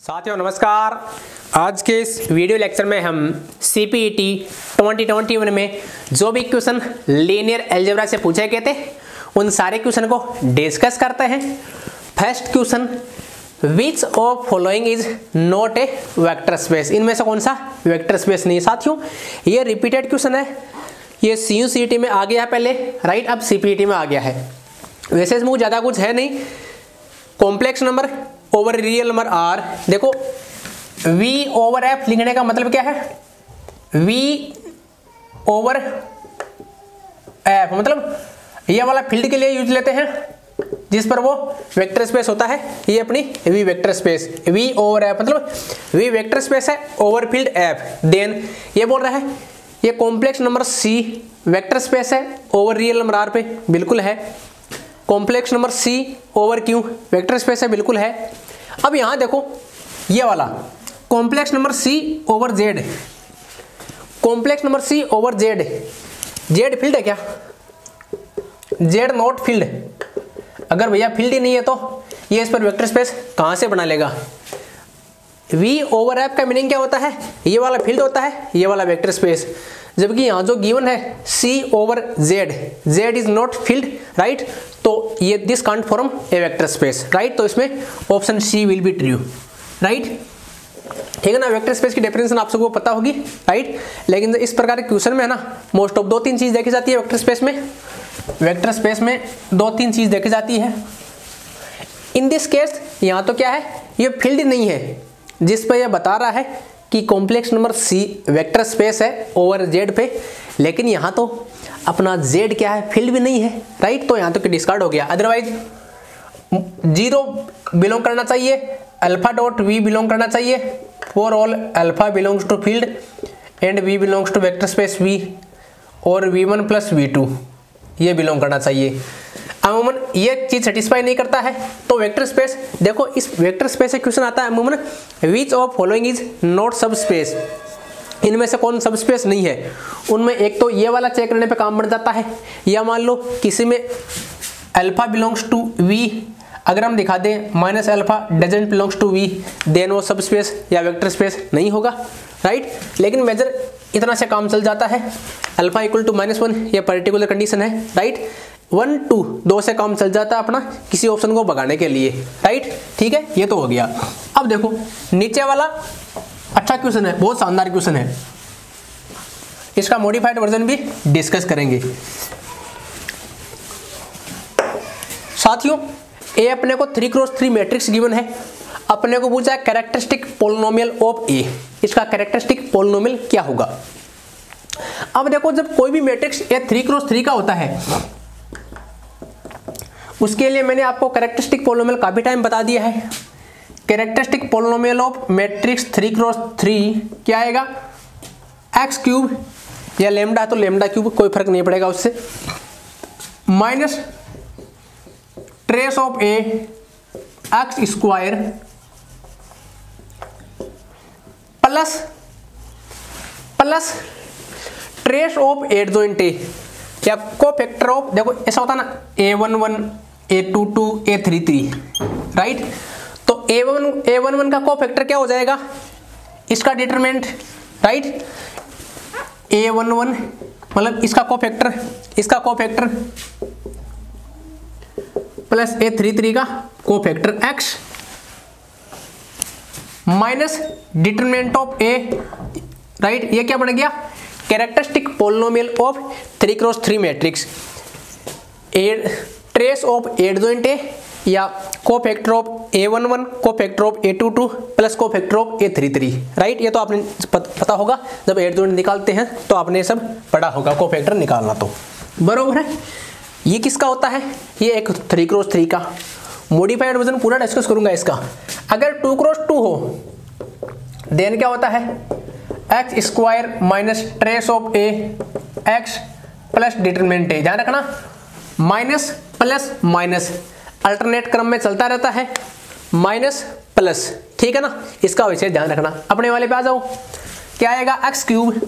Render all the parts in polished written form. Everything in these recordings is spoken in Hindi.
साथियों नमस्कार। आज के इस वीडियो लेक्चर में हम CPET 2021 में जो भी क्वेश्चन लीनियर अलजेब्रा से पूछे गए थे उन सारे क्वेश्चन को डिस्कस करते हैं। First question, which of following is not a vector space. इनमें से कौन सा वेक्टर स्पेस नहीं। साथियों ये रिपीटेड क्वेश्चन है, ये CUCET में आ गया है पहले, राइट, अब CPET में आ गया है। वैसे इसमें ज़्यादा कुछ है नहीं। Complex number over real number R, देखो V ओवर F लिखने का मतलब क्या है, V ओवर F मतलब ये वाला फील्ड के लिए यूज लेते हैं जिस पर वो वेक्टर स्पेस होता है। ये अपनी V vector space, V over F मतलब V वेक्टर स्पेस है ओवर फील्ड F। देन ये बोल रहा है ये complex number C vector space है ओवर रियल नंबर R पे, बिल्कुल है। Complex number C over Q vector space है, बिल्कुल है। अब यहां देखो ये वाला complex number C over Z, complex number C over Z, Z field है क्या, Z नॉट फील्ड। अगर भैया फील्ड ही नहीं है तो ये इस पर वेक्टर स्पेस कहां से बना लेगा। V ओवर F का मीनिंग क्या होता है, ये वाला फील्ड होता है, ये वाला वेक्टर स्पेस। जबकि यहाँ जो गिवन है C over Z, Z is not field, right, तो ये this can't form a vector space, right. तो इसमें option C will be true, right, ठीक है ना। वेक्टर स्पेस की डेफिनेशन आप सबको पता होगी, राइट। लेकिन इस प्रकार के क्वेश्चन में है ना मोस्ट ऑफ 2-3 चीज देखी जाती है वेक्टर स्पेस में। वेक्टर स्पेस में 2-3 चीज देखी जाती है। इन दिस केस यहाँ तो क्या है, ये फील्ड नहीं है जिस पर यह बता रहा है कि complex number C vector space है ओवर Z पे, लेकिन यहाँ तो अपना Z क्या है, फील्ड भी नहीं है, राइट। तो यहाँ तो डिस्कार्ड हो गया। अदरवाइज 0 बिलोंग करना चाहिए, अल्फा डॉट V बिलोंग करना चाहिए, for all alpha belongs to field and V belongs to vector space V, और V1 प्लस V2 ये बिलोंग करना चाहिए। अमूमन ये चीज सेटिस्फाई नहीं करता है तो वेक्टर स्पेस, देखो इस वेक्टर स्पेस से क्वेश्चन आता है अमूमन which of following is not subspace. इनमें से कौन सब स्पेस नहीं है। उनमें एक तो ये वाला चेक करने पे काम बन जाता है, या मान लो किसी में अल्फा बिलोंग्स टू V, अगर हम दिखा दें minus alpha doesn't belongs to V, then वो सब स्पेस या वेक्टर स्पेस नहीं होगा, राइट। लेकिन मेजर इतना से काम चल जाता है, अल्फा इक्वल टू -1 ये पर्टिकुलर कंडीशन है, राइट। 1 2 2 से काम चल जाता है अपना किसी ऑप्शन को भगाने के लिए, राइट, ठीक है। ये तो हो गया। अब देखो नीचे वाला अच्छा क्वेश्चन है, बहुत शानदार क्वेश्चन है, इसका मॉडिफाइड वर्जन भी डिस्कस करेंगे। साथियों ए अपने को 3x3 मैट्रिक्स गिवन है, अपने को पूछा है कैरेक्टरिस्टिक पोलिनोमियल ऑफ ए, इसका कैरेक्टरिस्टिक पोलिनोमियल क्या होगा। अब देखो जब कोई भी मैट्रिक्स ए 3x3 का होता है उसके लिए मैंने आपको कैरेक्टरिस्टिक पोलिनोमियल काफी टाइम बता दिया है। Characteristic polynomial of matrix 3x3 क्या आएगा, एक्स क्यूब या लेमडा है तो लेमडा क्यूब, कोई फर्क नहीं पड़ेगा उससे, minus trace of A x square plus trace of adjoint A या कोफैक्टर ऑफ, देखो ऐसा होता ना A11 A22 A33, राइट। तो A11 का कोफैक्टर क्या हो जाएगा, इसका डिटरमिनेंट, राइट। A11 मतलब इसका कोफैक्टर प्लस A33 का cofactor x minus determinant of A, right. ये क्या बन गया, characteristic polynomial of 3x3 matrix, trace of adjoint A या cofactor of A11 cofactor of A22 plus cofactor of A33, right. ये तो आपने पता होगा, जब एडजॉइंट निकालते हैं तो आपने सब पढ़ा होगा कोफैक्टर निकालना, तो बरोबर है। ये किसका होता है, ये एक 3x3 का। मॉडिफाइड वर्जन पूरा डिस्कस करूंगा इसका। अगर 2x2 हो देन क्या होता है, x square minus trace of A x plus determinant A. ध्यान रखना माइनस प्लस माइनस अल्टरनेट क्रम में चलता रहता है, माइनस प्लस, ठीक है ना। इसका विषय ध्यान रखना। अपने वाले पे आ जाओ, क्या आएगा, x cube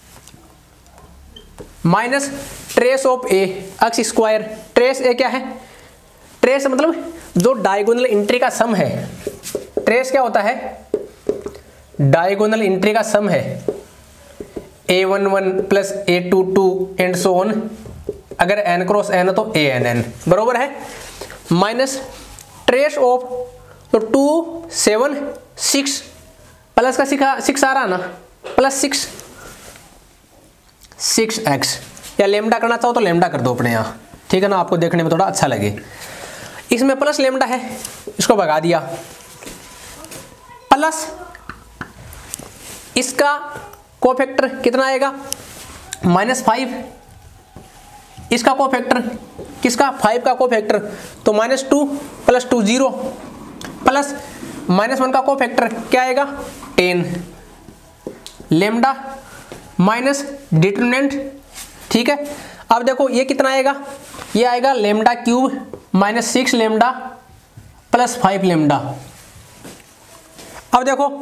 minus trace of A x square. Trace A क्या है, ट्रेस मतलब जो डायगोनल एंट्री का सम है। ट्रेस क्या होता है, डायगोनल एंट्री का सम है A11 plus A22 and so on, अगर n क्रॉस n है तो ANN बरोबर है, माइनस ट्रेस ऑफ तो 2 7 6 प्लस का 6 आ रहा ना, प्लस 6x, या लेमडा करना चाहो तो लेमडा कर दो अपने यहाँ, ठीक है ना, आपको देखने में थोड़ा अच्छा लगे। इसमें प्लस लेमडा है, इसको भगा दिया, प्लस इसका कोफैक्टर कितना आएगा -5, इसका कोफैक्टर किसका 5 का कोफैक्टर तो -2 प्लस 2 0, प्लस -1 का कोफैक्टर क्या आएगा 10, लेमडा माइनस डिटरमिनेंट, ठीक है। अब देखो ये कितना आएगा, ये आएगा lambda cube -6 lambda plus 5 lambda. अब देखो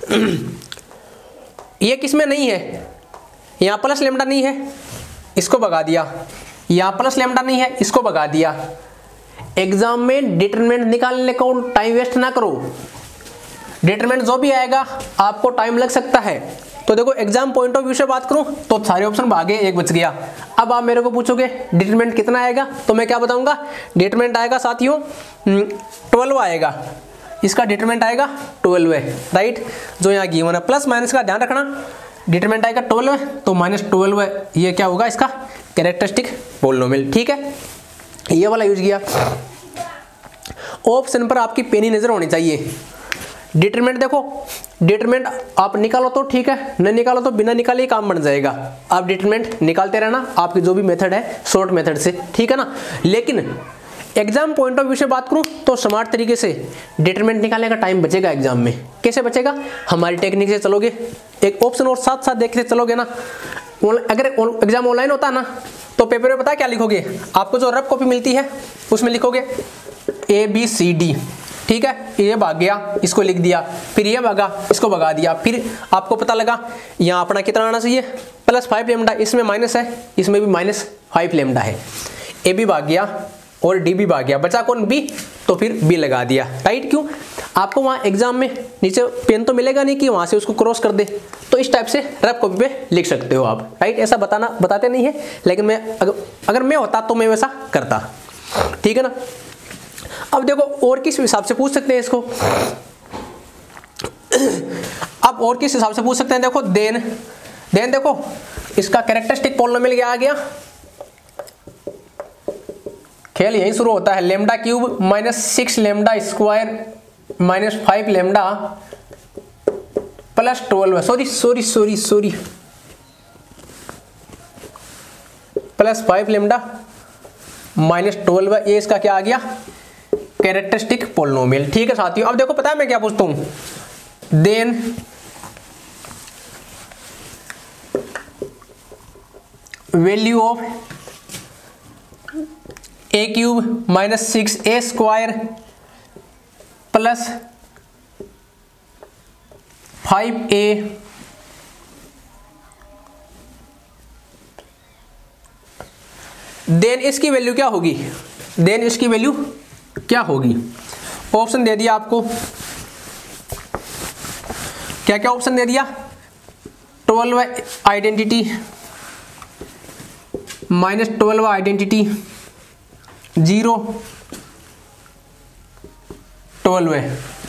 ये किसमें नहीं है, यहाँ प्लस लेमडा नहीं है, इसको भगा दिया, यहाँ प्लस लेमडा नहीं है, इसको भगा दिया। एग्जाम में डिटरमिनेंट निकालने को टाइम वेस्ट ना करो, डिटरमिनेंट जो भी आएगा आपको टाइम लग सकता है। तो देखो एग्जाम पॉइंट ऑफ व्यू से बात करूं तो सारे ऑप्शन भागे, एक बच गया। अब आप मेरे को पूछोगे डिटरमिनेंट कितना आएगा, तो मैं क्या बताऊंगा, डिटरमिनेंट आएगा साथियों 12 आएगा, इसका डिटरमिनेंट आएगा 12 है, राइट, जो यहाँ गिवन है। प्लस माइनस का ध्यान रखना, डिटरमिनेंट आएगा 12 तो -12 है, ये क्या होगा इसका कैरेक्टरिस्टिक पॉलिनोमियल, ठीक है, ये वाला यूज किया। ऑप्शन पर आपकी पेनी नजर होनी चाहिए। डिटरमिनेंट देखो, डिटरमिनेंट आप निकालो तो ठीक है, न निकालो तो बिना निकाले ही काम बन जाएगा। आप डिटरमिनेंट निकालते रहना, आपकी जो भी मेथड है शॉर्ट मेथड से, ठीक है ना। लेकिन एग्जाम पॉइंट ऑफ व्यू से बात करूं तो स्मार्ट तरीके से डिटरमिनेंट निकालने का टाइम बचेगा एग्जाम में। कैसे बचेगा, हमारी टेक्निक से चलोगे, एक ऑप्शन और साथ साथ देखते चलोगे ना। अगर एग्जाम ऑनलाइन होता ना तो पेपर में पता है क्या लिखोगे, आपको जो रफ कॉपी मिलती है उसमें लिखोगे ABCD, ठीक है, ये भाग गया, इसको लिख दिया, फिर ये भागा, इसको भगा दिया, फिर आपको पता लगा यहाँ अपना कितना आना चाहिए +5 लेमडा, इसमें माइनस है, इसमें भी -5 लेमडा है, ए भी भाग गया और डी भी भाग गया, बचा कौन बी, तो फिर बी लगा दिया, राइट। क्यों, आपको वहाँ एग्जाम में नीचे पेन तो मिलेगा नहीं कि वहाँ से उसको क्रॉस कर दे, तो इस टाइप से रफ कॉपी पे लिख सकते हो आप, राइट। ऐसा बताते नहीं है, लेकिन मैं अगर मैं होता तो मैं वैसा करता, ठीक है ना। अब देखो और किस हिसाब से पूछ सकते हैं इसको, अब और किस हिसाब से पूछ सकते हैं, देखो देन देखो इसका कैरेक्टरिस्टिक पॉलिनोमियल क्या आ गया, खेल यही शुरू होता है, lambda cube -6 lambda square -5 lambda plus 12, sorry +5 lambda -12, ये इसका क्या आ गया कैरेक्टरिस्टिक पॉलिनोमियल, ठीक है साथियों। अब देखो पता है मैं क्या पूछता हूं, then value of a cube -6a square plus 5a then इसकी वैल्यू क्या होगी, देन इसकी वैल्यू क्या होगी। ऑप्शन दे दिया आपको, क्या क्या ऑप्शन दे दिया, 12 आइडेंटिटी -12 आइडेंटिटी 0 12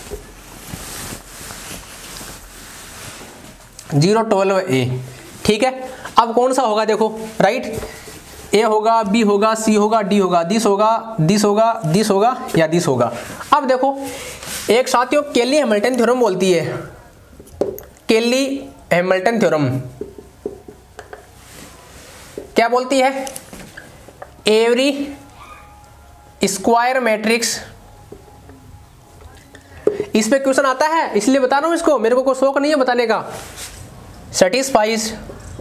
0 12 ए, ठीक है। अब कौन सा होगा देखो, राइट, ए होगा, बी होगा, सी होगा, डी होगा, दिस होगा या दिस होगा। अब देखो एक साथियों केली हैमिल्टन थ्योरम बोलती है, केली हैमिल्टन थ्योरम क्या बोलती है, एवरी स्क्वायर मैट्रिक्स, इस पे क्वेश्चन आता है इसलिए बता रहा हूं इसको, मेरे को कोई शौक नहीं है बताने का, satisfies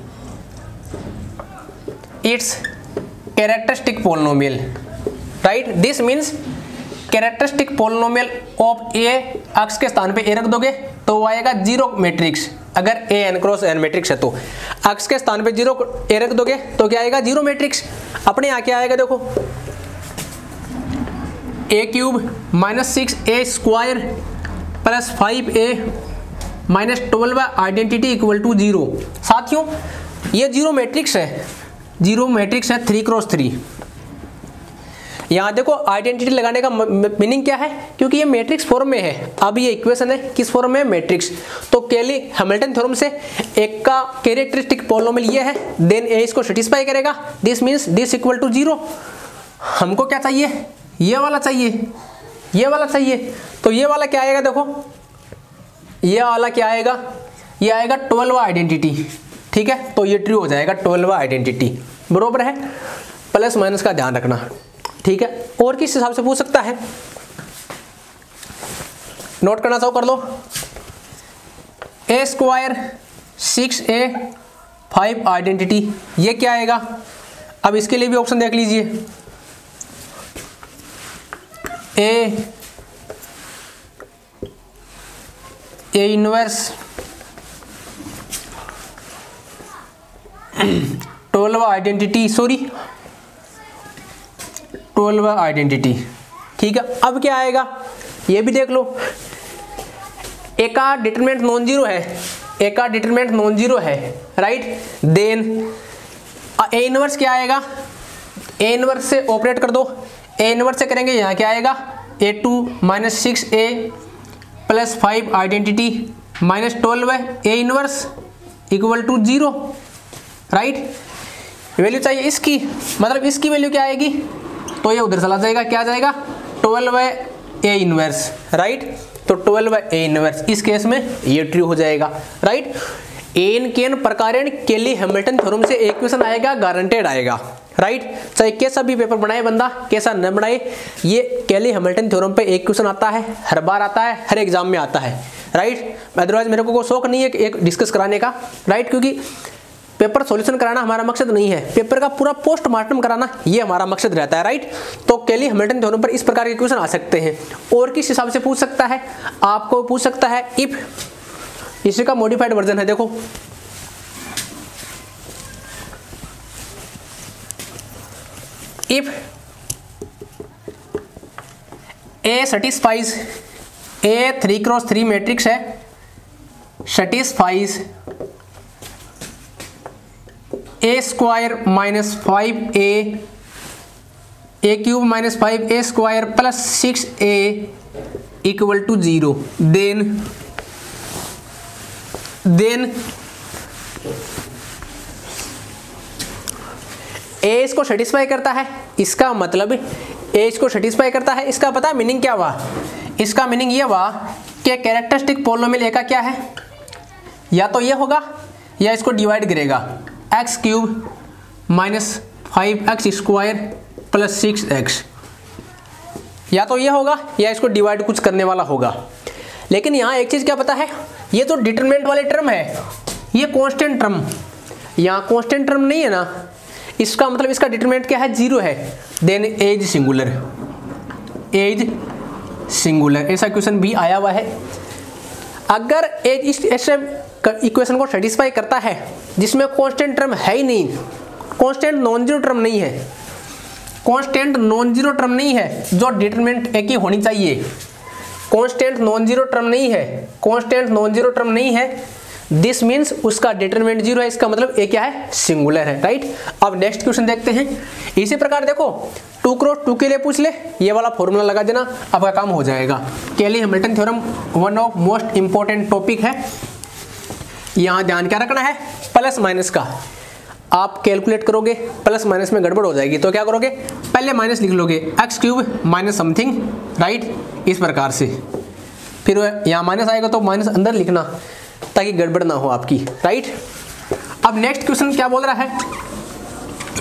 its characteristic polynomial, right. This means characteristic polynomial of A, अक्ष के स्थान पे ए रख दोगे तो वो आएगा 0 मैट्रिक्स, अगर A n cross n matrix है तो अक्ष के स्थान पे 0 ए रख दोगे तो क्या आएगा 0 मैट्रिक्स। अपने यहाँ क्या आएगा देखो, a cube -6a square plus 5a minus 12 identity equal to 0। साथियों ये जीरो मैट्रिक्स है, जीरो मैट्रिक्स है 3x3। यहाँ देखो आइडेंटिटी लगाने का मीनिंग क्या है, क्योंकि ये मैट्रिक्स फॉर्म में है। अब ये इक्वेशन है किस फॉर्म में, मैट्रिक्स। तो केली हैमिल्टन थ्योरम से एक का कैरेक्टरिस्टिक पॉलिनोमियल ये है, देन ए इसको सेटिस्फाई करेगा, this means this equal to 0। हमको क्या चाहिए, ये वाला चाहिए, ये वाला चाहिए। तो ये वाला क्या आएगा, देखो ये वाला क्या आएगा, ये आएगा 12 आइडेंटिटी। ठीक है, तो ये ट्रू हो जाएगा 12 आइडेंटिटी, बरोबर है। प्लस माइनस का ध्यान रखना, ठीक है। और किस हिसाब से पूछ सकता है, नोट करना चाहो कर लो। A² 6A 5 आइडेंटिटी, ये क्या आएगा। अब इसके लिए भी ऑप्शन देख लीजिए, A inverse 12 identity, sorry 12 identity. ठीक है, अब क्या आएगा ये भी देख लो। एक का डिटरमिनेंट नॉन जीरो है, एक का डिटरमिनेंट नॉन जीरो है, राइट। देन ए इनवर्स क्या आएगा, ए इनवर्स से ऑपरेट कर दो। ए इनवर्स से करेंगे, यहाँ क्या आएगा, A2 minus 6A plus 5 identity minus 12 A inverse equal to 0, right. Value चाहिए इसकी, मतलब इसकी वैल्यू क्या आएगी, तो ये उधर चला जाएगा, क्या जाएगा 12 ए इनवर्स, राइट। तो 12 ए इनवर्स इस केस में ये ट्रू हो जाएगा, राइट। एन केन प्रकारेण केली हैमिल्टन थ्योरम से इक्वेशन आएगा, गारंटेड आएगा, राइट। चाहे कैसा भी पेपर बनाए बंदा, कैसा न बनाए, ये केली हैमिल्टन थ्योरम पे इक्वेशन आता है, हर बार आता है, हर एग्जाम में आता है, राइट। अदरवाइज मेरे को कोई शौक नहीं है एक डिस्कस कराने का, राइट, क्योंकि पेपर सॉल्यूशन कराना हमारा मकसद नहीं है, पेपर का पूरा पोस्टमार्टम कराना ये हमारा मकसद रहता है, राइट। तो केली हैमिल्टन थ्योरम पर इस प्रकार के क्वेश्चन आ सकते हैं। और किस हिसाब से पूछ सकता है, आपको पूछ सकता है इफ, इसी का मॉडिफाइड वर्जन है, देखो if A सटिस्फाइज, A 3x3 matrix है, satisfies A² minus 5A, A³ minus 5A² plus 6A equal to 0, then A इसको सेटिस्फाई करता है, इसका मतलब A इसको सेटिस्फाई करता है। इसका पता है मीनिंग क्या हुआ, इसका मीनिंग ये हुआ कि कैरेक्टरिस्टिक पॉलिनोमियल A का क्या है, या तो ये होगा या इसको डिवाइड करेगा, x³ minus 5x² plus 6x, या तो ये होगा या इसको डिवाइड कुछ करने वाला होगा। लेकिन यहाँ एक चीज़ क्या पता है, ये तो डिटरमिनेंट वाले टर्म है, ये कांस्टेंट टर्म, यहाँ कांस्टेंट टर्म नहीं है ना, इसका मतलब इसका डिटरमिनेंट क्या है, 0 है। Then as singular, as singular, ऐसा क्वेश्चन भी आया हुआ है। अगर एज इस इक्वेशन को सेटिस्फाई करता है जिसमें कांस्टेंट टर्म है ही नहीं, कांस्टेंट नॉन जीरो टर्म नहीं है, कांस्टेंट नॉन जीरो टर्म नहीं है, जो डिटरमिनेंट एक ही होनी चाहिए, कांस्टेंट नॉन जीरो टर्म नहीं है, कांस्टेंट नॉन जीरो टर्म नहीं है, दिस मीन्स उसका डिटरमिनेंट 0 है, इसका मतलब ए क्या है, सिंगुलर है, राइट। अब नेक्स्ट क्वेश्चन देखते हैं। इसी प्रकार देखो 2x2 के लिए पूछ ले, ये वाला फॉर्मूला लगा देना, आपका काम हो जाएगा। Cayley Hamilton theorem one of most important topic है। यहाँ ध्यान क्या रखना है, प्लस माइनस का आप कैलकुलेट करोगे, प्लस माइनस में गड़बड़ हो जाएगी, तो क्या करोगे, पहले माइनस लिख लोगे, x³ माइनस समथिंग, राइट, इस प्रकार से। फिर यहाँ माइनस आएगा तो माइनस अंदर लिखना ताकि गड़बड़ ना हो आपकी, राइट। अब नेक्स्ट क्वेश्चन क्या बोल रहा है,